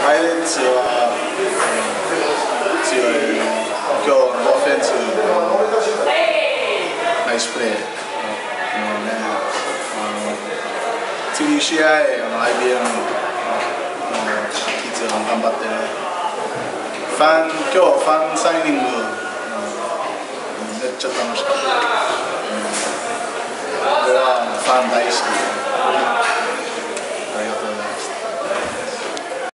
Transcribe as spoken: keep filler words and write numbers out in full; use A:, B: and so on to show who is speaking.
A: パイレーツは強い。今日のオフェンスナイスプレー。もうね、次試合、アイビーエム いつも頑張ってね。ファン、今日ファンサイニング、めっちゃ楽しかった。俺はファン大好き。